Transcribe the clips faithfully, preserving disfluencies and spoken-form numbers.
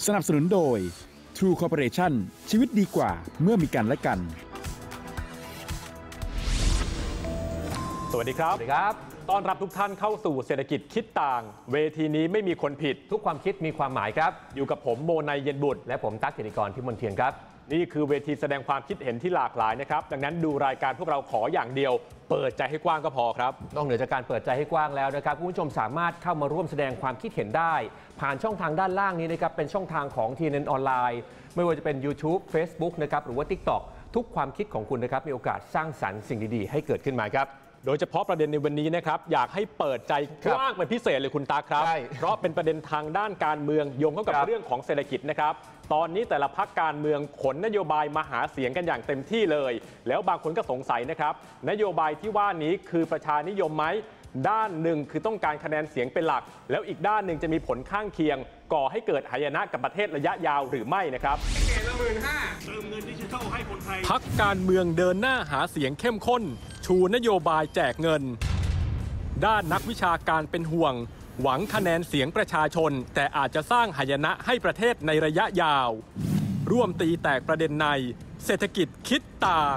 สนับสนุนโดย True Corporation ชีวิตดีกว่าเมื่อมีกันและกันสวัสดีครับสวัสดีครับต้อนรับทุกท่านเข้าสู่เศรษฐกิจคิดต่างเวทีนี้ไม่มีคนผิดทุกความคิดมีความหมายครับอยู่กับผมโมนัยเย็นบุตรและผมตั๊กกิติกรพิมลเทียนครับนี่คือเวทีแสดงความคิดเห็นที่หลากหลายนะครับดังนั้นดูรายการพวกเราขออย่างเดียวเปิดใจให้กว้างก็พอครับนอกเหนือจากการเปิดใจให้กว้างแล้วนะครับคุณผู้ชมสามารถเข้ามาร่วมแสดงความคิดเห็นได้ผ่านช่องทางด้านล่างนี้นะครับเป็นช่องทางของ ที เอ็น เอ็น ออนไลน์ไม่ว่าจะเป็น YouTube Facebook นะครับหรือว่า TikTok ทุกความคิดของคุณนะครับมีโอกาสสร้างสรรค์สิ่งดีๆให้เกิดขึ้นมาครับโดยเฉพาะประเด็นในวันนี้นะครับอยากให้เปิดใจกว้างเป็นพิเศษเลยคุณตาครับเพราะเป็นประเด็นทางด้านการเมืองโยงเข้ากับเรื่องของเศรษฐกิจนะครับตอนนี้แต่ละพรรคการเมืองขนนโยบายมาหาเสียงกันอย่างเต็มที่เลยแล้วบางคนก็สงสัยนะครับนโยบายที่ว่านี้คือประชานิยมไหมด้านหนึ่งคือต้องการคะแนนเสียงเป็นหลักแล้วอีกด้านหนึ่งจะมีผลข้างเคียงก่อให้เกิดหายนะกับประเทศระยะยาวหรือไม่นะครับพรรคการเมืองเดินหน้าหาเสียงเข้มข้นชูนโยบายแจกเงินด้านนักวิชาการเป็นห่วงหวังคะแนนเสียงประชาชนแต่อาจจะสร้างหายนะให้ประเทศในระยะยาวร่วมตีแตกประเด็นในเศรษฐกิจคิดต่าง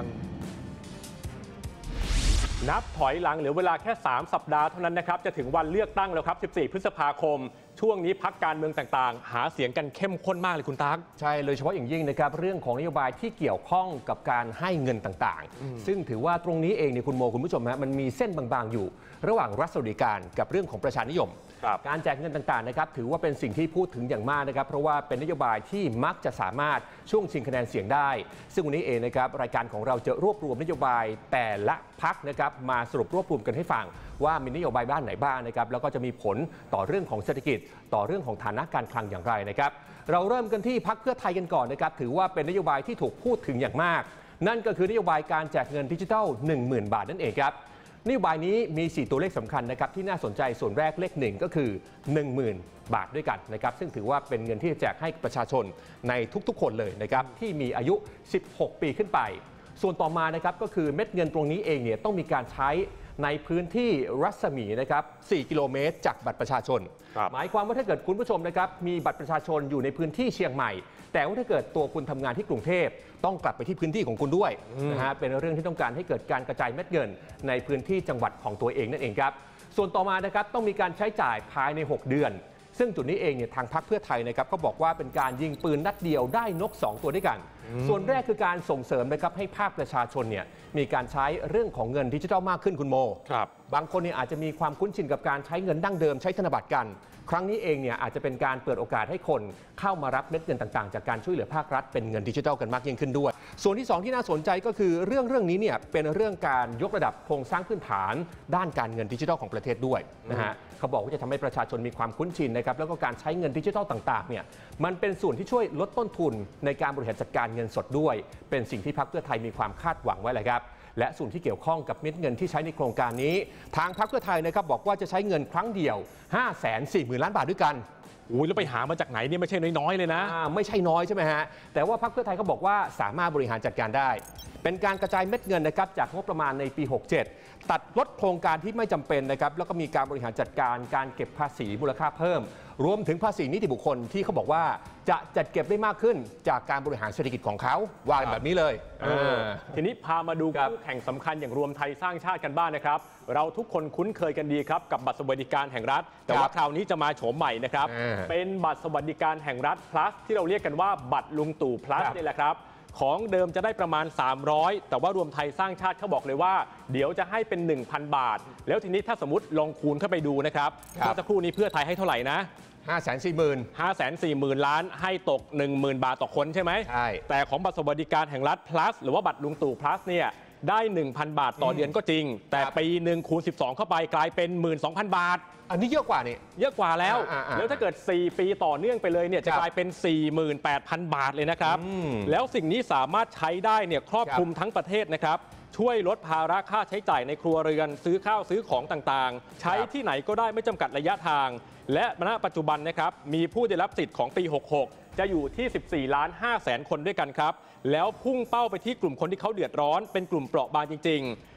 นับถอยหลังเหลือเวลาแค่สามสัปดาห์เท่านั้นนะครับจะถึงวันเลือกตั้งแล้วครับสิบสี่พฤษภาคมช่วงนี้พรรคการเมืองต่างๆหาเสียงกันเข้มข้นมากเลยคุณตั๊กใช่เลยเฉพาะอย่างยิ่งนะครับเรื่องของนโยบายที่เกี่ยวข้องกับการให้เงินต่างๆซึ่งถือว่าตรงนี้เองเนี่ยคุณโมคุณผู้ชมฮะมันมีเส้นบางๆอยู่ระหว่างรัฐสวัสดิการกับเรื่องของประชานิยมการแจกเงินต่างๆนะครับถือว่าเป็นสิ่งที่พูดถึงอย่างมากนะครับเพราะว่าเป็นนโยบายที่มักจะสามารถช่วงชิงคะแนนเสียงได้ซึ่งวันนี้เองนะครับรายการของเราจะรวบรวมนโยบายแต่ละพรรคนะครับมาสรุปรวบรวมกันให้ฟังว่ามีนโยบายบ้านไหนบ้างนะครับแล้วก็จะมีผลต่อเรื่องของเศรษฐกิจต่อเรื่องของฐานะการคลังอย่างไรนะครับเราเริ่มกันที่พรรคเพื่อไทยกันก่อนนะครับถือว่าเป็นนโยบายที่ถูกพูดถึงอย่างมากนั่นก็คือนโยบายการแจกเงินดิจิทัล หนึ่งหมื่น บาทนั่นเองครับนโยบายนี้มีสี่ตัวเลขสำคัญนะครับที่น่าสนใจส่วนแรกเลขหนึ่งก็คือ หนึ่งหมื่น บาทด้วยกันนะครับซึ่งถือว่าเป็นเงินที่จะแจกให้ประชาชนในทุกๆคนเลยนะครับที่มีอายุสิบหกปีขึ้นไปส่วนต่อมานะครับก็คือเม็ดเงินตรงนี้เองเนี่ยต้องมีการใช้ในพื้นที่รัศมีนะครับสี่กิโลเมตรจากบัตรประชาชนหมายความว่าถ้าเกิดคุณผู้ชมนะครับมีบัตรประชาชนอยู่ในพื้นที่เชียงใหม่แต่ว่าถ้าเกิดตัวคุณทำงานที่กรุงเทพต้องกลับไปที่พื้นที่ของคุณด้วยนะฮะเป็นเรื่องที่ต้องการให้เกิดการกระจายเม็ดเงินในพื้นที่จังหวัดของตัวเองนั่นเองครับส่วนต่อมานะครับต้องมีการใช้จ่ายภายในหกเดือนซึ่งจุดนี้เองเนี่ยทางพรรคเพื่อไทยนะครับก็บอกว่าเป็นการยิงปืนนัดเดียวได้นกสองตัวด้วยกันส่วนแรกคือการส่งเสริมนะครับให้ภาคประชาชนเนี่ยมีการใช้เรื่องของเงินดิจิทัลมากขึ้นคุณโมครับบางคนเนี่ยอาจจะมีความคุ้นชินกับการใช้เงินดั้งเดิมใช้ธนบัตรกันครั้งนี้เองเนี่ยอาจจะเป็นการเปิดโอกาสให้คนเข้ามารับเม็ดเงินต่างๆจากการช่วยเหลือภาครัฐเป็นเงินดิจิทัลกันมากยิ่งขึ้นด้วยส่วนที่สองที่น่าสนใจก็คือเรื่องเรื่องนี้เนี่ยเป็นเรื่องการยกระดับโครงสร้างพื้นฐานด้านการเงินดิจิทัลของประเทศด้วยนะฮะเขาบอกว่าจะทำให้ประชาชนมีความคุ้นชินนะครับแล้วก็การใช้เงินดิจิทัลต่างๆเนี่ยมันเป็นส่วนที่ช่วยลดต้นทุนในการบริหารจัดการเงินสดด้วยเป็นสิ่งที่พรรคเพื่อไทยมีความคาดหวังไว้เลยครับและส่วนที่เกี่ยวข้องกับเม็ดเงินที่ใช้ในโครงการนี้ทางพรรคเพื่อไทยนะครับบอกว่าจะใช้เงินครั้งเดียว ห้าแสนสี่หมื่น ล้านบาทด้วยกันโอ้ยแล้วไปหามาจากไหนนี่ไม่ใช่น้อยๆเลยนะไม่ใช่น้อยใช่ไหมฮะแต่ว่าพรรคเพื่อไทยเขาบอกว่าสามารถบริหารจัดการได้เป็นการกระจายเม็ดเงินนะครับจากงบประมาณในปีหกเจ็ดตัดลดโครงการที่ไม่จำเป็นนะครับแล้วก็มีการบริหารจัดการการเก็บภาษีมูลค่าเพิ่มรวมถึงภาษีนิติบุคคลที่เขาบอกว่าจะจัดเก็บได้มากขึ้นจากการบริหารเศรษฐกิจของเขาว่าแบบนี้เลยทีนี้พามาดูคู่แข่งสำคัญอย่างรวมไทยสร้างชาติกันบ้างนะครับเราทุกคนคุ้นเคยกันดีครับกับบัตรสวัสดิการแห่งรัฐแต่ว่าคราวนี้จะมาโฉมใหม่นะครับเป็นบัตรสวัสดิการแห่งรัฐ plus ที่เราเรียกกันว่าบัตรลุงตู่ plus นี่แหละครับของเดิมจะได้ประมาณสามร้อยแต่ว่ารวมไทยสร้างชาติเขาบอกเลยว่าเดี๋ยวจะให้เป็น หนึ่งพัน บาทแล้วทีนี้ถ้าสมมติลองคูณเข้าไปดูนะครับเมื่อสักครู่นี้เพื่อไทยให้เท่าไหร่นะห้าแสนสี่หมื่นห้าแสนสี่หมื่นล้านให้ตก หนึ่งหมื่น บาทต่อคนใช่ไหมใช่แต่ของบัตรสวัสดิการแห่งรัฐ plus หรือว่าบัตรลุงตู่ plus เนี่ยได้ หนึ่งพัน บาทต่อเดือนก็จริงแต่ปีหนึ่งคูณสิบสองเข้าไปกลายเป็น หนึ่งหมื่นสองพัน บาทอันนี้เยอะกว่านี่เยอะกว่าแล้วแล้วถ้าเกิดสี่ปีต่อเนื่องไปเลยเนี่ยจะกลายเป็น สี่หมื่นแปดพัน บาทเลยนะครับแล้วสิ่งนี้สามารถใช้ได้เนี่ยครอบคลุมทั้งประเทศนะครับช่วยลดภาระค่าใช้จ่ายในครัวเรือนซื้อข้าวซื้อของต่างๆใช้ที่ไหนก็ได้ไม่จำกัดระยะทางและณปัจจุบันนะครับมีผู้ได้รับสิทธิ์ของปีหกหกจะอยู่ที่ สิบสี่ล้านห้าแสนคนด้วยกันครับแล้วพุ่งเป้าไปที่กลุ่มคนที่เขาเดือดร้อนเป็นกลุ่มเปราะบางจริงๆ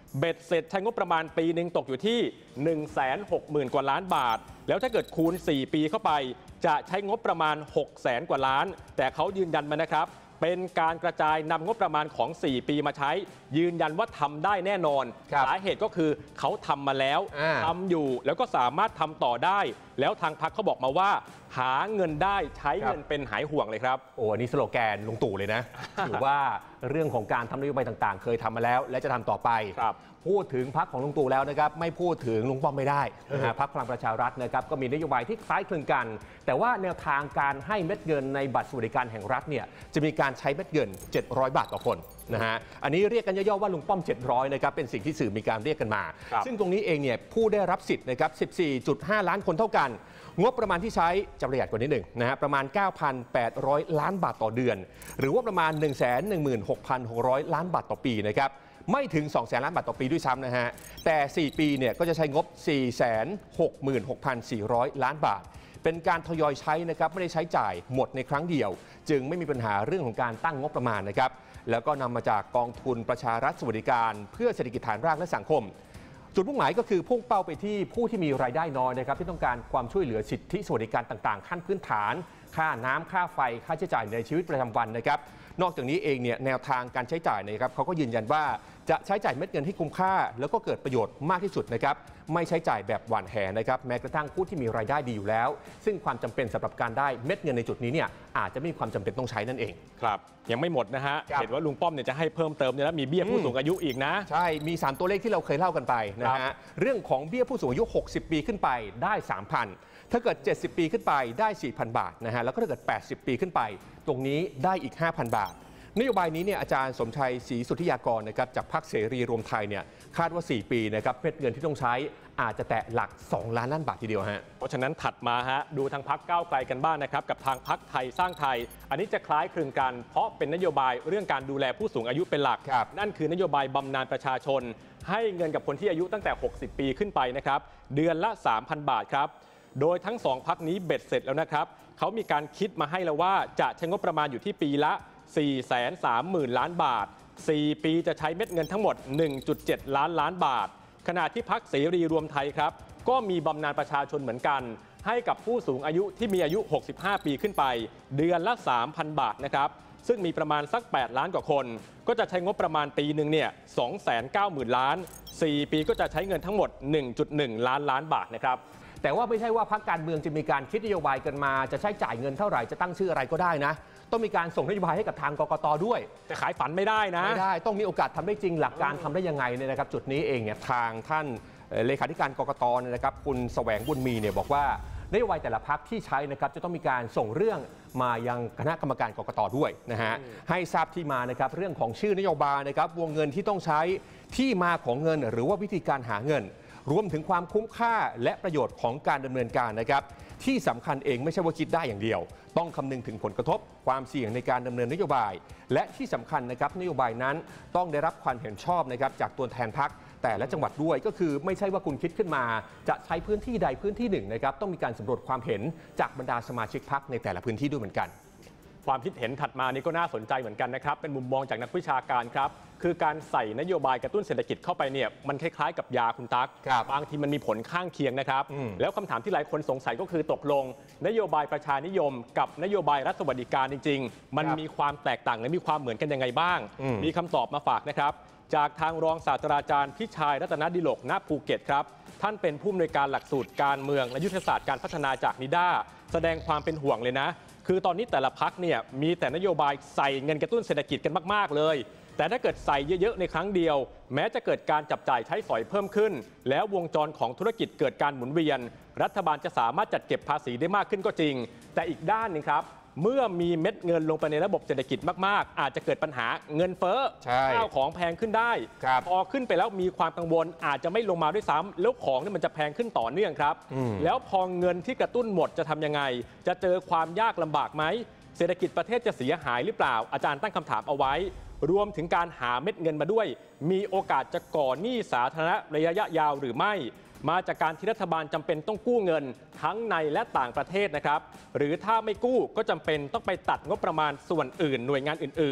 เบ็ดเสร็จใช้งบประมาณปีหนึ่งตกอยู่ที่ หนึ่งแสนหกหมื่น กว่าล้านบาทแล้วถ้าเกิดคูณสี่ปีเข้าไปจะใช้งบประมาณ หกแสน กว่าล้านแต่เขายืนยันมานะครับเป็นการกระจายนำงบประมาณของสี่ปีมาใช้ยืนยันว่าทำได้แน่นอนสาเหตุก็คือเขาทำมาแล้วทำอยู่แล้วก็สามารถทำต่อได้แล้วทางพรรคเขาบอกมาว่าหาเงินได้ใช้เงินเป็นหายห่วงเลยครับโอ้อันนี้สโลแกนลุงตู่เลยนะ ถือว่าเรื่องของการทำนโยบายต่างๆเคยทำมาแล้วและจะทำต่อไปพูดถึงพรรคของลุงตู่แล้วนะครับไม่พูดถึงลุงป้อมไม่ได้นะฮะพรรคพลังประชารัฐนะครับก็มีนโยบายที่คล้ายคลึงกันแต่ว่าแนวทางการให้เม็ดเงินในบัตรสวัสดิการแห่งรัฐเนี่ยจะมีการใช้เม็ดเงินเจ็ดร้อยบาทต่อคนนะฮะอันนี้เรียกกันย่อๆว่าลุงป้อมเจ็ดร้อยนะครับเป็นสิ่งที่สื่อมีการเรียกกันมาซึ่งตรงนี้เองเนี่ยผู้ได้รับสิทธิ์นะครับ สิบสี่จุดห้า ล้านคนเท่ากันงบประมาณที่ใช้จะประหยัดกว่านิดหนึ่งนะฮะประมาณ เก้าพันแปดร้อย ล้านบาทต่อเดือนหรือว่าประมาณ หนึ่งแสนหนึ่งหมื่นหกพันหกร้อย ล้านบาทต่อปีนะครับไม่ถึง สองแสน ล้านบาทต่อปีด้วยซ้ำนะฮะแต่สี่ปีเนี่ยก็จะใช้งบ สี่แสนหกหมื่นหกพันสี่ร้อย ล้านบาทเป็นการทยอยใช้นะครับไม่ได้ใช้จ่ายหมดในครั้งเดียวจึงไม่มีปัญหาเรื่องของการตั้งงบประมาณนะครับแล้วก็นำมาจากกองทุนประชารัฐสวัสดิการเพื่อเศรษฐกิจฐานรากและสังคมจุดมุ่งหมายก็คือพุ่งเป้าไปที่ผู้ที่มีรายได้น้อยนะครับที่ต้องการความช่วยเหลือสิทธิสวัสดิการต่างๆขั้นพื้นฐานค่าน้ำค่าไฟค่าใช้จ่ายในชีวิตประจำวันนะครับนอกจากนี้เองเนี่ยแนวทางการใช้จ่ายนะครับเขาก็ยืนยันว่าจะใช้จ่ายเม็ดเงินให้คุ้มค่าแล้วก็เกิดประโยชน์มากที่สุดนะครับไม่ใช้จ่ายแบบหวานแหนะครับแม้กระทั่งผู้ที่มีรายได้ดีอยู่แล้วซึ่งความจำเป็นสำหรับการได้เม็ดเงินในจุดนี้เนี่ยอาจจะไม่มีความจำเป็นต้องใช้นั่นเองครับยังไม่หมดนะฮะเห็นว่าลุงป้อมเนี่ยจะให้เพิ่มเติมเนี่ยแล้วมีเบี้ยผู้สูงอายุอีกนะใช่มีสามตัวเลขที่เราเคยเล่ากันไปนะฮะเรื่องของเบี้ยผู้สูงอายุหกสิบปีขึ้นไปได้ สามพัน ถ้าเกิดเจ็ดสิบปีขึ้นไปได้ สี่พัน บาทนะฮะแล้วก็ถ้าเกิดแปดสิบปีขึ้นไปตรงนี้ได้อีก ห้าพัน บาทนโยบายนี้เนี่ยอาจารย์สมชัยศรีสุทธิยากรนะครับจากพรรคเสรีรวมไทยเนี่ยคาดว่าสี่ปีนะครับเม็ดเงินที่ต้องใช้อาจจะแตะหลักสองล้านล้านบาททีเดียวฮะเพราะฉะนั้นถัดมาฮะดูทางพรรคก้าวไกลกันบ้าง นะครับกับทางพรรคไทยสร้างไทยอันนี้จะคล้ายคลึงกันเพราะเป็นนโยบายเรื่องการดูแลผู้สูงอายุเป็นหลักนั่นคือนโยบายบำนาญประชาชนให้เงินกับคนที่อายุตั้งแต่หกสิบปีขึ้นไปนะครับเดือนละ สามพัน บาทครับโดยทั้งสองพรรคนี้เบ็ดเสร็จแล้วนะครับเขามีการคิดมาให้แล้วว่าจะใช้งบประมาณอยู่ที่ปีละ สี่แสนสามหมื่น ล้านบาทสี่ปีจะใช้เม็ดเงินทั้งหมด หนึ่งจุดเจ็ด ล้านล้านบาทขณะที่พรรคเสรีรวมไทยครับก็มีบำนาญประชาชนเหมือนกันให้กับผู้สูงอายุที่มีอายุหกสิบห้าปีขึ้นไปเดือนละ สามพัน บาทนะครับซึ่งมีประมาณสักแปดล้านกว่าคนก็จะใช้งบประมาณปีหนึ่งเนี่ย สองแสนเก้าหมื่น ล้านสี่ปีก็จะใช้เงินทั้งหมด หนึ่งจุดหนึ่ง ล้านล้านบาทนะครับแต่ว่าไม่ใช่ว่าพรรคการเมืองจะมีการคิดนโยบายกันมาจะใช้จ่ายเงินเท่าไหร่จะตั้งชื่ออะไรก็ได้นะต้องมีการส่งนโยบายให้กับทางกกต.ด้วยจะขายฝันไม่ได้นะไม่ได้ต้องมีโอกาสทำได้จริงหลักการทำได้ยังไงเนี่ยนะครับจุดนี้เองเนี่ยทางท่านเลขาธิการกกต.นะครับคุณแสวงบุญมีเนี่ยบอกว่านโยบายแต่ละพรรคที่ใช้นะครับจะต้องมีการส่งเรื่องมายังคณะกรรมการกกต.ด้วยนะฮะให้ทราบที่มานะครับเรื่องของชื่อนโยบายนะครับวงเงินที่ต้องใช้ที่มาของเงินหรือว่าวิธีการหาเงินรวมถึงความคุ้มค่าและประโยชน์ของการดำเนินการนะครับที่สำคัญเองไม่ใช่ว่าคิดได้อย่างเดียวต้องคำนึงถึงผลกระทบความเสี่ยงในการดำเนินนโยบายและที่สำคัญนะครับนโยบายนั้นต้องได้รับความเห็นชอบนะครับจากตัวแทนพรรคแต่ละจังหวัดด้วยก็คือไม่ใช่ว่าคุณคิดขึ้นมาจะใช้พื้นที่ใดพื้นที่หนึ่งนะครับต้องมีการสำรวจความเห็นจากบรรดาสมาชิกพรรคในแต่ละพื้นที่ด้วยเหมือนกันความคิดเห็นถัดมานี้ก็น่าสนใจเหมือนกันนะครับเป็นมุมมองจากนักวิชาการครับคือการใส่นโยบายกระตุ้นเศรษฐกิจเข้าไปเนี่ยมันคล้ายๆกับยาคุณตั๊กบางทีมันมีผลข้างเคียงนะครับแล้วคำถามที่หลายคนสงสัยก็คือตกลงนโยบายประชานิยมกับนโยบายรัฐสวัสดิการจริงๆมันมีความแตกต่างและมีความเหมือนกันยังไงบ้างมีคำตอบมาฝากนะครับจากทางรองศาสตราจารย์พิชัยรัตนดิลกณภูเก็ตครับท่านเป็นผู้อำนวยการหลักสูตรการเมืองและยุทธศาสตร์การพัฒนาจากนิด้าแสดงความเป็นห่วงเลยนะคือตอนนี้แต่ละพรรคเนี่ยมีแต่นโยบายใส่เงินกระตุ้นเศรษฐกิจกันมากๆเลยแต่ถ้าเกิดใส่เยอะๆในครั้งเดียวแม้จะเกิดการจับจ่ายใช้สอยเพิ่มขึ้นแล้ววงจรของธุรกิจเกิดการหมุนเวียนรัฐบาลจะสามารถจัดเก็บภาษีได้มากขึ้นก็จริงแต่อีกด้านนึงครับเมื่อมีเม็ดเงินลงไปในระบบเศรษฐกิจมากๆอาจจะเกิดปัญหาเงินเฟ้อข้าวของแพงขึ้นได้พอขึ้นไปแล้วมีความกังวลอาจจะไม่ลงมาด้วยซ้ำแล้วของนี่มันจะแพงขึ้นต่อเนื่องครับแล้วพอเงินที่กระตุ้นหมดจะทำยังไงจะเจอความยากลำบากไหมเศรษฐกิจประเทศจะเสียหายหรือเปล่าอาจารย์ตั้งคำถามเอาไว้รวมถึงการหาเม็ดเงินมาด้วยมีโอกาสจะก่อหนี้สาธารณะระยะยาวหรือไม่มาจากการที่รัฐบาลจำเป็นต้องกู้เงินทั้งในและต่างประเทศนะครับหรือถ้าไม่กู้ก็จำเป็นต้องไปตัดงบประมาณส่วนอื่นหน่วยงานอื่นๆ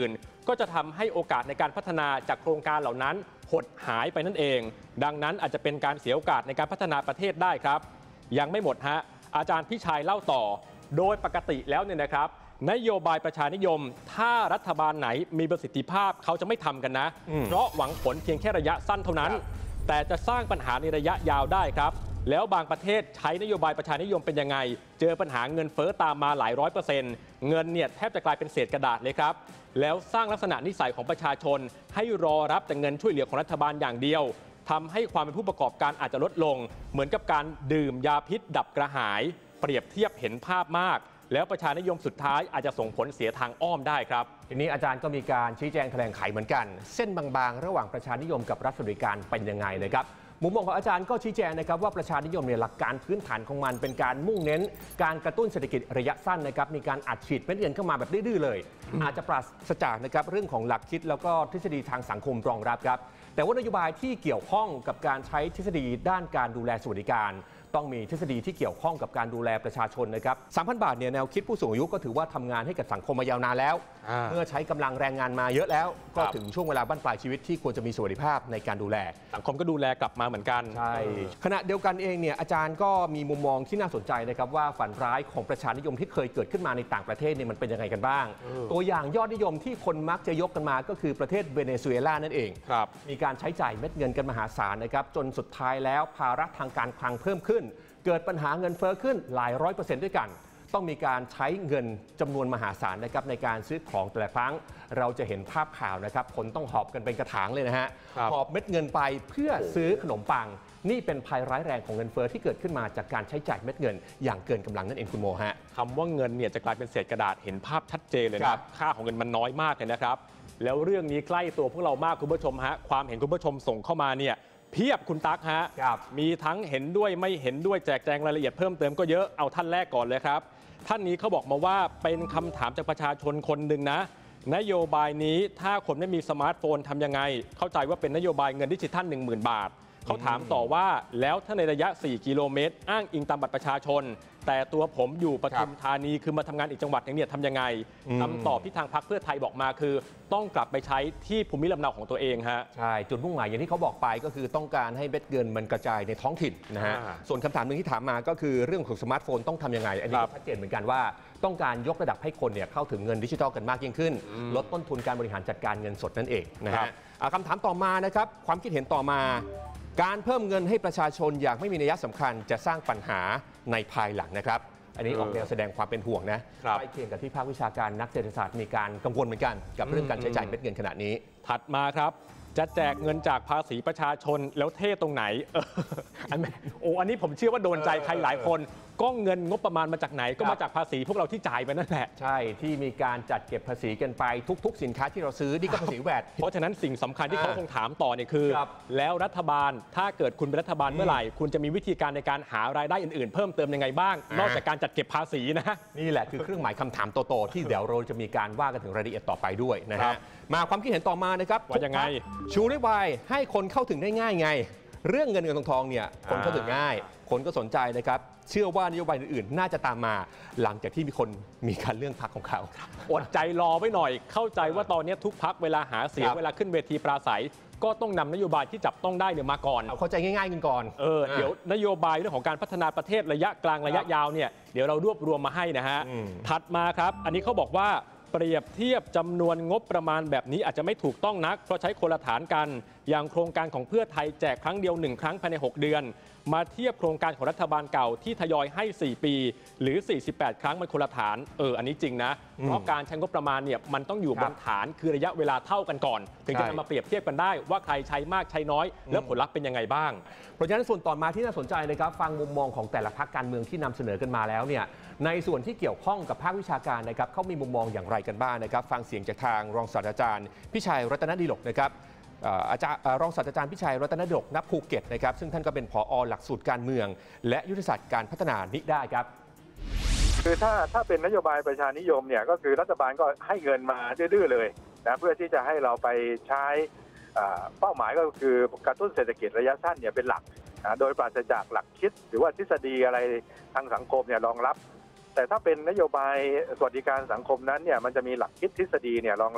ก็จะทำให้โอกาสในการพัฒนาจากโครงการเหล่านั้นหดหายไปนั่นเองดังนั้นอาจจะเป็นการเสียโอกาสในการพัฒนาประเทศได้ครับยังไม่หมดฮะอาจารย์พิชัยเล่าต่อโดยปกติแล้วเนี่ยนะครับนโยบายประชานิยมถ้ารัฐบาลไหนมีประสิทธิภาพเขาจะไม่ทำกันนะเพราะหวังผลเพียงแค่ระยะสั้นเท่านั้นแต่จะสร้างปัญหาในระยะยาวได้ครับแล้วบางประเทศใช้นโยบายประชานิยมเป็นยังไงเจอปัญหาเงินเฟ้อตามมาหลายร้อยเปอร์เซ็นต์เงินเนี่ยแทบจะกลายเป็นเศษกระดาษเลยครับแล้วสร้างลักษณะนิสัยของประชาชนให้รอรับแต่เงินช่วยเหลือของรัฐบาลอย่างเดียวทำให้ความเป็นผู้ประกอบการอาจจะลดลงเหมือนกับการดื่มยาพิษดับกระหายเปรียบเทียบเห็นภาพมากแล้วประชานิยมสุดท้ายอาจจะส่งผลเสียทางอ้อมได้ครับทีนี้อาจารย์ก็มีการชี้แจงแถลงไขเหมือนกันเส้นบางๆระหว่างประชานิยมกับรัฐสวัสดิการเป็นยังไงเลยครับมุมมองของอาจารย์ก็ชี้แจงนะครับว่าประชานิยมเนี่ยหลักการพื้นฐานของมันเป็นการมุ่งเน้นการกระตุ้นเศรษฐกิจระยะสั้นนะครับมีการอัดฉีดเม็ดเงินเข้ามาแบบดื้อๆเลย อาจจะปราศจากนะครับเรื่องของหลักคิดแล้วก็ทฤษฎีทางสังคมรองรับครับแต่ว่านโยบายที่เกี่ยวข้องกับการใช้ทฤษฎีด้านการดูแลสวัสดิการต้องมีทฤษฎีที่เกี่ยวข้องกับการดูแลประชาชนนะครับ สามพัน บาทเนี่ยแนวคิดผู้สูงอายุก็ถือว่าทำงานให้กับสังคมมายาวนานแล้วเมื่อใช้กำลังแรงงานมาเยอะแล้วก็ถึงช่วงเวลาบั้นปลายชีวิตที่ควรจะมีสวัสดิภาพในการดูแลสังคมก็ดูแลกลับมาเหมือนกันใช่ขณะเดียวกันเองเนี่ยอาจารย์ก็มีมุมมองที่น่าสนใจนะครับว่าฝันร้ายของประชานิยมที่เคยเกิดขึ้นมาในต่างประเทศเนี่ยมันเป็นยังไงกันบ้างตัวอย่างยอดนิยมที่คนมักจะยกกันมาก็คือประเทศเวเนซุเอลานั่นเองมีการใช้จ่ายเม็ดเงินกันมหาศาลนะครับจนสุดท้ายแล้วภาระทางการคลังเพิ่มขึ้นเกิดปัญหาเงินเฟ้อขึ้นหลายร้อยเปอร์เซ็นต์ด้วยกันต้องมีการใช้เงินจำนวนมหาศาลนะครับในการซื้อของแต่ละครั้งเราจะเห็นภาพข่าวนะครับคนต้องหอบกันเป็นกระถางเลยนะฮะหอบเม็ดเงินไปเพื่อซื้อขนมปังนี่เป็นภัยร้ายแรงของเงินเฟ้อที่เกิดขึ้นมาจากการใช้จ่ายเม็ดเงินอย่างเกินกำลังนั่นเองคุณโมฮะคำว่าเงินเนี่ยจะกลายเป็นเศษกระดาษเห็นภาพชัดเจนเลยนะค่าของเงินมันน้อยมากเลยนะครับแล้วเรื่องนี้ใกล้ตัวพวกเรามากคุณผู้ชมฮะความเห็นคุณผู้ชมส่งเข้ามาเนี่ยเพียบคุณตั๊กฮะมีทั้งเห็นด้วยไม่เห็นด้วยแจกแจงรายละเอียดเพิ่มเติมก็เยอะเอาท่านแรกก่อนเลยครับท่านนี้เขาบอกมาว่าเป็นคำถามจากประชาชนคนหนึ่งนะนโยบายนี้ถ้าคนไม่มีสมาร์ทโฟนทำยังไงเข้าใจว่าเป็นนโยบายเงินดิจิทัล หนึ่งหมื่น บาทเขาถามต่อว่าแล้วถ้าในระยะสี่กิโลเมตรอ้างอิงตามบัตรประชาชนแต่ตัวผมอยู่ปทุมธานีคือมาทำงานอีกจังหวัดอย่างนี้ทำยังไงคำตอบที่ทางพรรคเพื่อไทยบอกมาคือต้องกลับไปใช้ที่ภูมิลำเนาของตัวเองฮะใช่จุดมุ่งหมายอย่างที่เขาบอกไปก็คือต้องการให้เม็ดเงินมันกระจายในท้องถิ่นนะฮะส่วนคำถามหนึ่งที่ถามมาก็คือเรื่องของสมาร์ทโฟนต้องทำยังไงอันนี้ก็ชัดเจนเหมือนกันว่าต้องการยกระดับให้คนเนี่ยเข้าถึงเงินดิจิทัลกันมากยิ่งขึ้นลดต้นทุนการบริหารจัดการเงินสดนั่นเองนะฮะคำถามต่อมานะครับความคิดเห็นต่อมาการเพิ่มเงินให้ประชาชนอย่างไม่มีนัยสำคัญจะสร้างปัญหาในภายหลังนะครับอันนี้ออกแนวแสดงความเป็นห่วงนะใกล้เคียงกับที่ภาควิชาการนักเศรษฐศาสตร์มีการกังวลเหมือนกันกับเรื่องการใช้จ่ายเม็ดเงินขณะนี้ถัดมาครับจะแจกเงินจากภาษีประชาชนแล้วเท่ตรงไหนอันโอ้อันนี้ผมเชื่อว่าโดนใจใครหลายคนก็เงินงบประมาณมาจากไหนก็มาจากภาษีพวกเราที่จ่ายไปนั่นแหละใช่ที่มีการจัดเก็บภาษีกันไปทุกๆสินค้าที่เราซื้อนี่ก็ภาษีแวดเพราะฉะนั้นสิ่งสำคัญที่เขาคงถามต่อเนี่ยคือแล้วรัฐบาลถ้าเกิดคุณเป็นรัฐบาลเมื่อไหร่คุณจะมีวิธีการในการหารายได้อื่นๆเพิ่มเติมยังไงบ้างนอกจากการจัดเก็บภาษีนะนี่แหละคือเครื่องหมายคำถามโตๆที่เดี๋ยวเราจะมีการว่ากันถึงรายละเอียดต่อไปด้วยนะฮะมาความคิดเห็นต่อมานะครับว่ายังไงชูนโยบายให้คนเข้าถึงได้ง่ายไงเรื่องเงินเงินทองทองเนี่ยคนเข้าถึงง่ายคนก็สนใจนะครับเชื่อว่านโยบายอื่นๆน่าจะตามมาหลังจากที่มีคนมีการเรื่องพรรคของเขาอดใจรอไว้หน่อยเข้าใจว่าตอนนี้ทุกพรรคเวลาหาเสียงเวลาขึ้นเวทีปราศัยก็ต้องนำนโยบายที่จับต้องได้เนี่ยมาก่อนเอาเข้าใจง่ายๆกันก่อนเออเดี๋ยวนโยบายเรื่องของการพัฒนาประเทศระยะกลางระยะยาวเนี่ยเดี๋ยวเรารวบรวมมาให้นะฮะถัดมาครับอันนี้เขาบอกว่าเปรียบเทียบจำนวนงบประมาณแบบนี้อาจจะไม่ถูกต้องนักเพราะใช้คนละฐานกันอย่างโครงการของเพื่อไทยแจกครั้งเดียวหนึ่งครั้งภายในหกเดือนมาเทียบโครงการของรัฐบาลเก่าที่ทยอยให้สี่ปีหรือสี่สิบแปดครั้งมันคนละฐานเอออันนี้จริงนะเพราะการใช้งบประมาณเนี่ยมันต้องอยู่บนฐานคือระยะเวลาเท่ากันก่อนถึงจะนำมาเปรียบเทียบกันได้ว่าใครใช้มากใช้น้อยแล้วผลลัพธ์เป็นยังไงบ้างเพราะฉะนั้นส่วนต่อมาที่น่าสนใจนะครับฟังมุมมองของแต่ละพรรคการเมืองที่นำเสนอกันมาแล้วเนี่ยในส่วนที่เกี่ยวข้องกับภาควิชาการนะครับเขามีมุมมองอย่างไรกันบ้างนะครับฟังเสียงจากทางรองศาสตราจารย์พิชัยรัตนดิลกนะครับอาจารย์รองศาสตราจารย์พิชัยรัตนดิลกณภูเก็ตนะครับซึ่งท่านก็เป็นผอ.หลักสูตรการเมืองและยุทธศาสตร์การพัฒนานิได้ครับคือถ้าถ้าเป็นนโยบายประชานิยมเนี่ยก็คือรัฐบาลก็ให้เงินมาดื้อๆเลยนะเพื่อที่จะให้เราไปใช้เป้าหมายก็คือกระตุ้นเศรษฐกิจระยะสั้นเนี่ยเป็นหลักโดยปราศจากหลักคิดหรือว่าทฤษฎีอะไรทางสังคมเนี่ยรองรับแต่ถ้าเป็นนโยบายสวัสดิการสังคมนั้นเนี่ยมันจะมีหลักคิดทฤษฎีเนี่ยรองรับ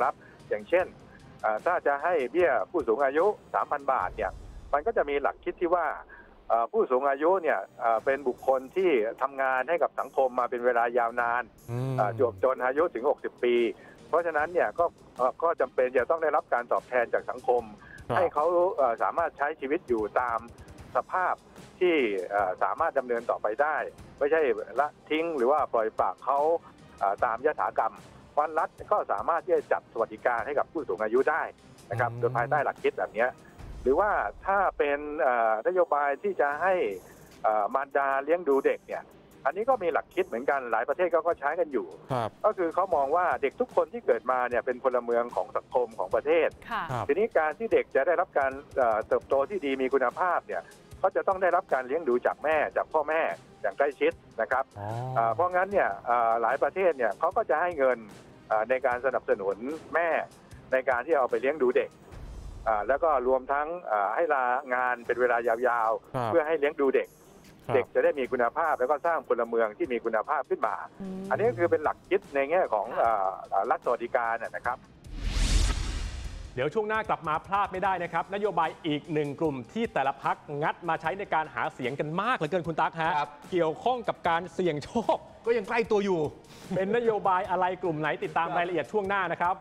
อย่างเช่นถ้าจะให้เบี้ยผู้สูงอายุ สามพัน บาทเนี่ยมันก็จะมีหลักคิดที่ว่าผู้สูงอายุเนี่ยเป็นบุคคลที่ทำงานให้กับสังคมมาเป็นเวลายาวนานจวบจนอายุถึงหกสิบปีเพราะฉะนั้นเนี่ยก็ก็จำเป็นจะต้องได้รับการตอบแทนจากสังคมให้เขาสามารถใช้ชีวิตอยู่ตามสภาพที่สามารถดำเนินต่อไปได้ไม่ใช่ละทิ้งหรือว่าปล่อยปละเขาตามยถากรรมวันรัฐก็สามารถที่จะจัดสวัสดิการให้กับผู้สูงอายุได้นะครับโดยภายใต้หลักคิดแบบนี้หรือว่าถ้าเป็นนโยบายที่จะให้มารดาเลี้ยงดูเด็กเนี่ยอันนี้ก็มีหลักคิดเหมือนกันหลายประเทศก็ใช้กันอยู่ก็คือเขามองว่าเด็กทุกคนที่เกิดมาเนี่ยเป็นพลเมืองของสังคมของประเทศทีนี้การที่เด็กจะได้รับการเติบโตที่ดีมีคุณภาพเนี่ยก็จะต้องได้รับการเลี้ยงดูจากแม่จากพ่อแม่อย่างใกล้ชิดนะครับเพราะงั้นเนี่ยหลายประเทศเนี่ยเขาก็จะให้เงินในการสนับสนุนแม่ในการที่เอาไปเลี้ยงดูเด็กแล้วก็รวมทั้งให้ลางานเป็นเวลายาวๆเพื่อให้เลี้ยงดูเด็กเด็กจะได้มีคุณภาพแล้วก็สร้างพลเมืองที่มีคุณภาพขึ้นมาอันนี้คือเป็นหลักคิดในแง่ของรัฐสวัสดิการนะครับเดี๋ยวช่วงหน้ากลับมาพลาดไม่ได้นะครับนโยบายอีกหนึ่งกลุ่มที่แต่ละพรรคงัดมาใช้ในการหาเสียงกันมากเหลือเกินคุณตั๊กฮะเกี่ยวข้องกับการเสี่ยงโชคก็ยังใกล้ตัวอยู่เป็นนโยบายอะไรกลุ่มไหนติดตามรายละเอียดช่วงหน้านะครับ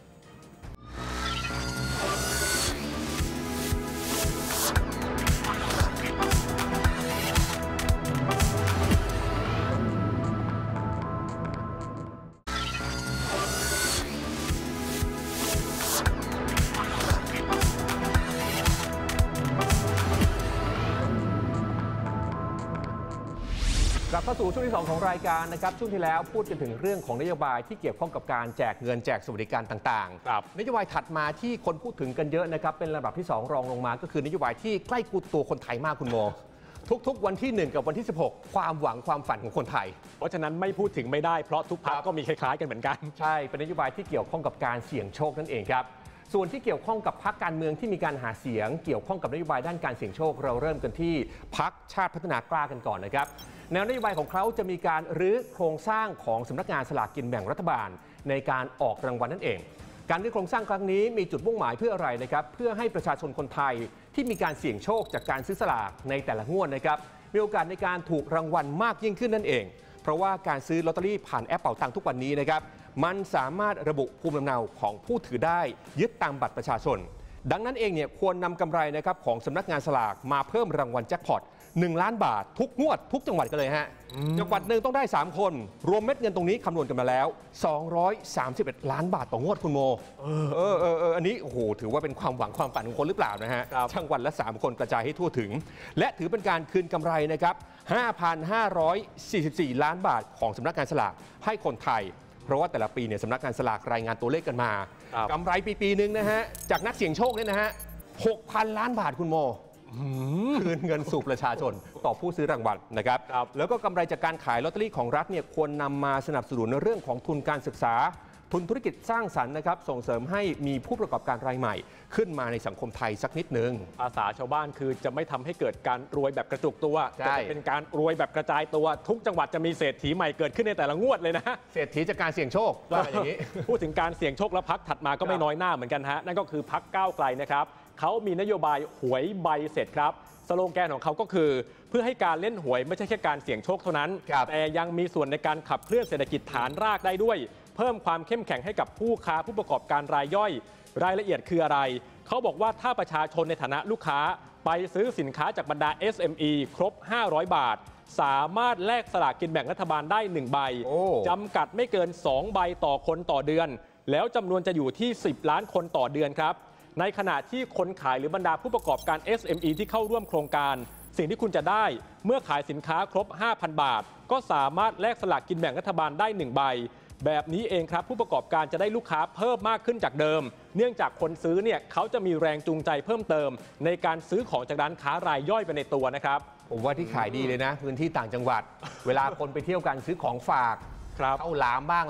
กลับเข้าสู่ช่วงที่สองของรายการนะครับช่วงที่แล้วพูดกันถึงเรื่องของนโยบายที่เกี่ยวข้องกับการแจกเงินแจกสวัสดิการต่างๆนโยบายถัดมาที่คนพูดถึงกันเยอะนะครับเป็นลำดับที่สองรองลงมาก็คือนโยบายที่ใกล้ตัวคนไทยมากคุณโมทุกๆวันที่หนึ่งกับวันที่สิบหกความหวังความฝันของคนไทยเพราะฉะนั้นไม่พูดถึงไม่ได้เพราะทุกพรรคก็มีคล้ายๆกันเหมือนกันใช่เป็นนโยบายที่เกี่ยวข้องกับการเสี่ยงโชคนั่นเองครับส่วนที่เกี่ยวข้องกับพรรคการเมืองที่มีการหาเสียงเกี่ยวข้องกับนโยบายด้านการเสี่ยงโชคเราเริ่มกันที่พรรคชาติพัฒนากล้ากันก่อนนะครับแนวนโยบายของเขาจะมีการรื้อโครงสร้างของสำนักงานสลากกินแบ่งรัฐบาลในการออกรางวัลนั่นเองการรื้อโครงสร้างครั้งนี้มีจุดมุ่งหมายเพื่ออะไรนะครับเพื่อให้ประชาชนคนไทยที่มีการเสี่ยงโชคจากการซื้อสลากในแต่ละงวดนะครับมีโอกาสในการถูกรางวัลมากยิ่งขึ้นนั่นเองเพราะว่าการซื้อลอตเตอรี่ผ่านแอปเป๋าตังค์ทุกวันนี้นะครับมันสามารถระบุภูมิลำเนาของผู้ถือได้ยึดตามบัตรประชาชนดังนั้นเองเนี่ยควรนำกำไรนะครับของสำนักงานสลากมาเพิ่มรางวัลแจ็คพอตหนึ่งล้านบาททุกงวดทุกจังหวัดกันเลยฮะจังหวัดหนึ่งต้องได้สามคนรวมเม็ดเงินตรงนี้คำนวณกันมาแล้วสองร้อยสามสิบเอ็ดล้านบาทต่องวดคุณโมเออเออเออเอออันนี้โอ้โหถือว่าเป็นความหวังความฝันของคนหรือเปล่านะฮะจังหวัดละสามคนกระจายให้ทั่วถึงและถือเป็นการคืนกำไรนะครับ ห้าพันห้าร้อยสี่สิบสี่ ล้านบาทของสำนักงานสลากให้คนไทยเพราะว่าแต่ละปีเนี่ยสำนักงานสลากรายงานตัวเลขกันมากำไรปีปีนึงนะฮะจากนักเสี่ยงโชคเนี่ยนะฮะ หกพัน ล้านบาทคุณโมคืนเงินสู่ประชาชนต่อผู้ซื้อรางวัลนะครับแล้วก็กำไรจากการขายลอตเตอรี่ของรัฐเนี่ยควรนำมาสนับสนุนในเรื่องของทุนการศึกษาทุนธุรกิจสร้างสรรค์นะครับส่งเสริมให้มีผู้ประกอบการรายใหม่ขึ้นมาในสังคมไทยสักนิดนึงอาสาชาวบ้านคือจะไม่ทำให้เกิดการรวยแบบกระจุกตัวจะเป็นการรวยแบบกระจายตัวทุกจังหวัดจะมีเศรษฐีใหม่เกิดขึ้นในแต่ละงวดเลยนะเศรษฐีจากการเสี่ยงโชคว่าอย่างนี้พูดถึงการเสี่ยงโชคแล้วพรรคถัดมาก็ไม่น้อยหน้าเหมือนกันฮะนั่นก็คือพรรคก้าวไกลนะครับเขามีนโยบายหวยใบเสร็จครับสโลแกนของเขาก็คือเพื่อให้การเล่นหวยไม่ใช่แค่การเสี่ยงโชคเท่านั้นแต่ยังมีส่วนในการขับเคลื่อนเศรษฐกิจฐานรากได้ด้วยเพิ่มความเข้มแข็งให้กับผู้ค้าผู้ประกอบการรายย่อยรายละเอียดคืออะไรเขาบอกว่าถ้าประชาชนในฐานะลูกค้าไปซื้อสินค้าจากบรรดา เอส เอ็ม อี ครบห้าร้อยบาทสามารถแลกสลากกินแบ่งรัฐบาลได้หนึ่งใบจำกัดไม่เกินสองใบต่อคนต่อเดือนแล้วจำนวนจะอยู่ที่สิบล้านคนต่อเดือนครับในขณะที่คนขายหรือบรรดาผู้ประกอบการ เอส เอ็ม อี ที่เข้าร่วมโครงการสิ่งที่คุณจะได้เมื่อขายสินค้าครบ ห้าพัน บาทก็สามารถแลกสลากกินแบ่งรัฐบาลได้หนึ่งใบแบบนี้เองครับผู้ประกอบการจะได้ลูกค้าเพิ่มมากขึ้นจากเดิมเนื่องจากคนซื้อเนี่ยเขาจะมีแรงจูงใจเพิ่มเติมในการซื้อของจากร้านค้ารายย่อยไปในตัวนะครับผมว่าที่ขายดีเลยนะพื้นที่ต่างจังหวัด เวลาคนไปเที่ยวกันซื้อของฝากเข้าหลามบ้างแหละ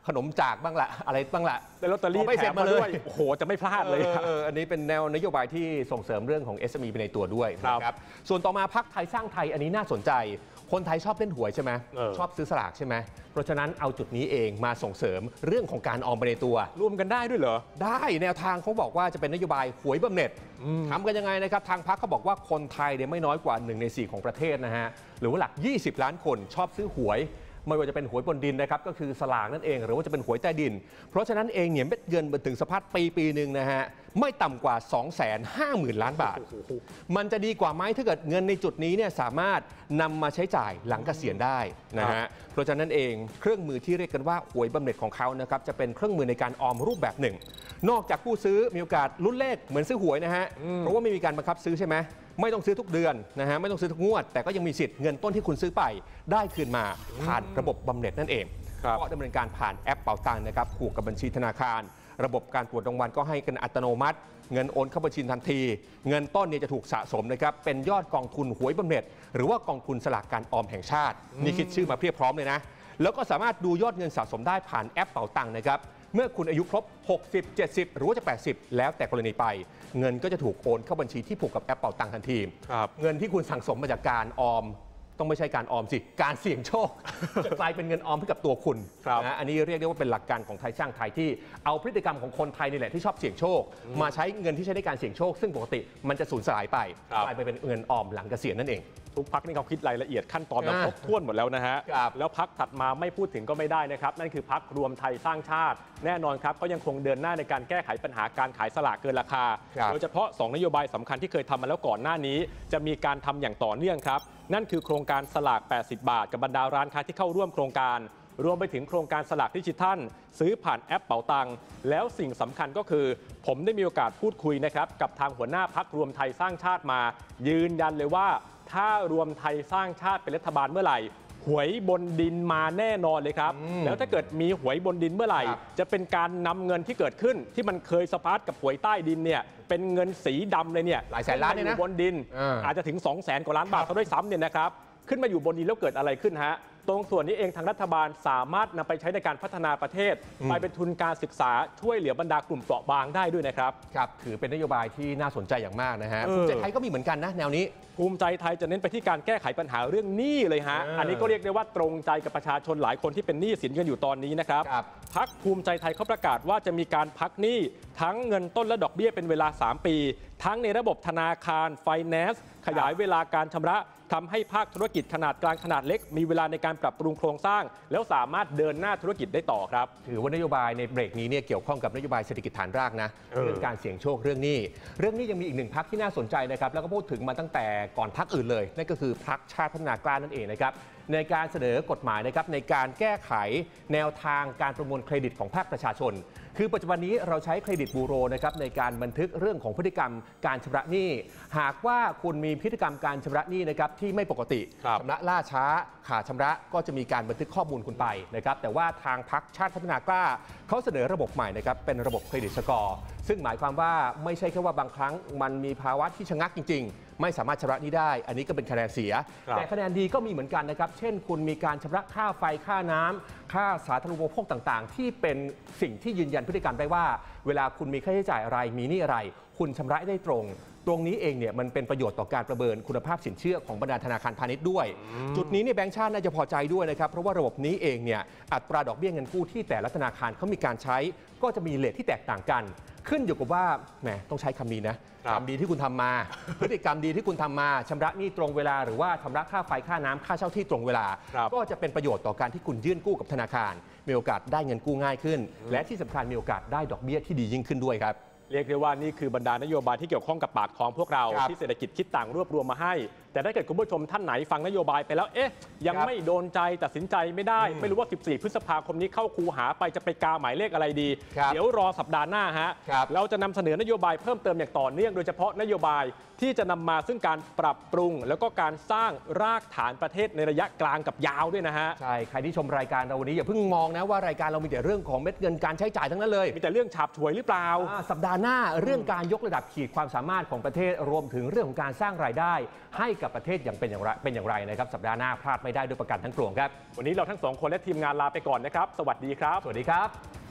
ขนมจากบ้างละอะไรบ้างละแต่ลอตเตอรี่แถมมาด้วยโอ้โหจะไม่พลาดเลยเอออันนี้เป็นแนวนโยบายที่ส่งเสริมเรื่องของ เอส เอ็ม อี ไปในตัวด้วยนะครับส่วนต่อมาพรรคไทยสร้างไทยอันนี้น่าสนใจคนไทยชอบเล่นหวยใช่ไหมชอบซื้อสลากใช่ไหมเพราะฉะนั้นเอาจุดนี้เองมาส่งเสริมเรื่องของการออมไปในตัวรวมกันได้ด้วยเหรอได้แนวทางเขาบอกว่าจะเป็นนโยบายหวยบำเหน็จทำกันยังไงนะครับทางพรรคเขาบอกว่าคนไทยเนี่ยไม่น้อยกว่าหนึ่งในสี่ของประเทศนะฮะหรือว่าหลักยี่สิบล้านคนชอบซื้อหวยไม่ว่าจะเป็นหวยบนดินนะครับก็คือสลากนั่นเองหรือว่าจะเป็นหวยใต้ดินเพราะฉะนั้นเองเนี่ยเม็ดเงินบนถึงสะพัดปีปีหนึ่งนะฮะไม่ต่ำกว่า สองแสนห้าหมื่น ล้านบาทมันจะดีกว่าไหมถ้าเกิดเงินในจุดนี้เนี่ยสามารถนำมาใช้จ่ายหลังเกษียณได้นะฮะเพราะฉะนั้นเองเครื่องมือที่เรียกกันว่าหวยบำเหน็จของเขานะครับจะเป็นเครื่องมือในการออมรูปแบบหนึ่งนอกจากผู้ซื้อมีโอกาสลุ้นเลขเหมือนซื้อหวยนะฮะเพราะว่าไม่มีการบังคับซื้อใช่ไหมไม่ต้องซื้อทุกเดือนนะฮะไม่ต้องซื้อทุกงวดแต่ก็ยังมีสิทธิ์เงินต้นที่คุณซื้อไปได้คืนมาผ่านระบบบำเหน็จนั่นเองก็ดำเนินการผ่านแอปเป๋าตังค์นะครับผูกกับบัญชีธนาคารระบบการตรวจรางวัลก็ให้กันอัตโนมัติเงินโอนเข้าบัญชีทันทีเงินต้นเนี่ยจะถูกสะสมนะครับเป็นยอดกองทุนหวยบำเหน็จหรือว่ากองทุนสลากการออมแห่งชาตินี่คิดชื่อมาเพียบพร้อมเลยนะแล้วก็สามารถดูยอดเงินสะสมได้ผ่านแอปเป๋าตังค์นะครับเมื่อคุณอายุครบหกสิบ เจ็ดสิบหรือว่าจะแปดสิบแล้วแต่กรณีไปเงินก็จะถูกโอนเข้าบัญชีที่ผูกกับแอปเป๋าตังค์ทันทีเงินที่คุณสั่งสมมาจากการออมต้องไม่ใช่การออมสิการเสี่ยงโชค จะกลายเป็นเงินออมให้กับตัวคุณนะอันนี้เรียกได้ว่าเป็นหลักการของไทยสร้างไทยที่เอาพฤติกรรมของคนไทยนี่แหละที่ชอบเสี่ยงโชคมาใช้เงินที่ใช้ในการเสี่ยงโชคซึ่งปกติมันจะสูญสลายไปกลายไปเป็นเงินออมหลังเกษียณนั่นเองทุกพักนี่เขาคิดรายละเอียดขั้นตอนแบบครบถ้วนหมดแล้วนะฮะแล้วพักถัดมาไม่พูดถึงก็ไม่ได้นะครับนั่นคือพักรวมไทยสร้างชาติแน่นอนครับก็ยังคงเดินหน้าในการแก้ไขปัญหาการขายสลากเกินราคาโดยเฉพาะสองนโยบายสำคัญที่เคยทำมาแล้วก่อนหน้านี้จะมีการทำอย่างต่อเนื่องครับนั่นคือโครงการสลากแปดสิบบาทกับบรรดาร้านค้าที่เข้าร่วมโครงการรวมไปถึงโครงการสลากดิจิทัลซื้อผ่านแอปเป๋าตังค์แล้วสิ่งสำคัญก็คือผมได้มีโอกาสพูดคุยนะครับกับทางหัวหน้าพรรครวมไทยสร้างชาติมายืนยันเลยว่าถ้ารวมไทยสร้างชาติเป็นรัฐบาลเมื่อไหร่หวยบนดินมาแน่นอนเลยครับแล้วถ้าเกิดมีหวยบนดินเมื่อไหร่จะเป็นการนำเงินที่เกิดขึ้นที่มันเคยสะพัดกับหวยใต้ดินเนี่ยเป็นเงินสีดำเลยเนี่ยหลายแสนล้านเนี่ยนะบนดินอาจจะถึง สองแสน กว่าล้านบาทเขาด้วยซ้ำเนี่ยนะครับขึ้นมาอยู่บนดินแล้วเกิดอะไรขึ้นฮะตรงส่วนนี้เองทางรัฐบาลสามารถนำไปใช้ในการพัฒนาประเทศไปเป็นทุนการศึกษาช่วยเหลือบรรดากลุ่มเปราะบางได้ด้วยนะครับครับถือเป็นนโยบายที่น่าสนใจอย่างมากนะฮะภูมิใจไทยก็มีเหมือนกันนะแนวนี้ภูมิใจไทยจะเน้นไปที่การแก้ไขปัญหาเรื่องหนี้เลยฮะ อ, อันนี้ก็เรียกได้ว่าตรงใจกับประชาชนหลายคนที่เป็นหนี้สินกันอยู่ตอนนี้นะครับพรรคภูมิใจไทยเขาประกาศว่าจะมีการพักหนี้ทั้งเงินต้นและดอกเบี้ยเป็นเวลาสามปีทั้งในระบบธนาคารไฟแนนซ์ขยายเวลาการชำระทำให้ภาคธุรกิจขนาดกลางขนาดเล็กมีเวลาในการปรับปรุงโครงสร้างแล้วสามารถเดินหน้าธุรกิจได้ต่อครับถือว่านโยบายในเบรกนี้เนี่ยเกี่ยวข้องกับนโยบายเศรษฐกิจฐานรากนะเรื่องการเสี่ยงโชคเรื่องนี้เรื่องนี้ยังมีอีกหนึ่งพรรคที่น่าสนใจนะครับแล้วก็พูดถึงมาตั้งแต่ก่อนพรรคอื่นเลยนั่นก็คือพรรคชาติพัฒนากล้านั่นเองนะครับในการเสนอกฎหมายนะครับในการแก้ไขแนวทางการประมวลเครดิตของภาคประชาชนคือปัจจุบันนี้เราใช้เครดิตบูโรนะครับในการบันทึกเรื่องของพฤติกรรมการชำระหนี้หากว่าคุณมีพฤติกรรมการชำระหนี้นะครับที่ไม่ปกติชำระล่าช้าขาดชำระก็จะมีการบันทึกข้อมูลคุณไปนะครับแต่ว่าทางพรรคชาติพัฒนากล้าเขาเสนอระบบใหม่นะครับเป็นระบบเครดิตสกอร์ซึ่งหมายความว่าไม่ใช่แค่ว่าบางครั้งมันมีภาวะที่ชะงักจริงๆไม่สามารถชำระหนี้ได้อันนี้ก็เป็นคะแนนเสียแต่คะแนนดีก็มีเหมือนกันนะครับเช่นคุณมีการชำระค่าไฟค่าน้ำค่าสาธารณูปโภคต่างๆที่เป็นสิ่งที่ยืนยันพฤติกรรมได้ว่าเวลาคุณมีค่าใช้จ่ายอะไรมีหนี้อะไรคุณชำระได้ตรงตรงนี้เองเนี่ยมันเป็นประโยชน์ต่อการประเมินคุณภาพสินเชื่อของบรรดาธนาคารพาณิชย์ด้วยจุดนี้เนี่ยแบงก์ชาติน่าจะพอใจด้วยนะครับเพราะว่าระบบนี้เองเนี่ยอัตราดอกเบี้ยเงินกู้ที่แต่ละธนาคารเขามีการใช้ก็จะมีเรทที่แตกต่างกันขึ้นอยู่กับว่าแหมต้องใช้คำนี้นะทำดีที่คุณทำมาพฤติกรรมดีที่คุณทำมาชำระหนี้ตรงเวลาหรือว่าชำระค่าไฟค่าน้ำค่าเช่าที่ตรงเวลาก็จะเป็นประโยชน์ต่อการที่คุณยื่นกู้กับธนาคารมีโอกาสได้เงินกู้ง่ายขึ้นและที่สำคัญมีโอกาสได้ดอกเบี้ยที่ดียิ่งขึ้นด้วยครับเรียกได้ว่านี่คือบรรดานโยบายที่เกี่ยวข้องกับปากท้องพวกเราที่เศรษฐกิจคิดต่างรวบรวมมาให้แต่ถ้าเกิดคุณผู้ชมท่านไหนฟังนโยบายไปแล้วเอ๊ะยังไม่โดนใจตัดสินใจไม่ได้ไม่รู้ว่าสิบสี่พฤษภาคมนี้เข้าคูหาไปจะไปกาหมายเลขอะไรดีเดี๋ยวรอสัปดาห์หน้าฮะเราจะนำเสนอนโยบายเพิ่มเติมอย่างต่อเนื่องโดยเฉพาะนโยบายที่จะนำมาซึ่งการปรับปรุงแล้วก็การสร้างรากฐานประเทศในระยะกลางกับยาวด้วยนะฮะใช่ใครที่ชมรายการเราวันนี้อย่าเพิ่งมองนะว่ารายการเรามีแต่เรื่องของเม็ดเงินการใช้จ่ายทั้งนั้นเลยมีแต่เรื่องฉาบฉวยหรือเปล่าสัปดาห์ห์หน้าเรื่องการยกระดับขีดความสามารถของประเทศรวมถึงเรื่องของการสร้างรายได้ให้กับประเทศอย่างเป็นอย่างไรเป็นอย่างไรนะครับสัปดาห์หน้าพลาดไม่ได้ด้วยประกันทั้งปวงครับวันนี้เราทั้งสองคนและทีมงานลาไปก่อนนะครับสวัสดีครับสวัสดีครับ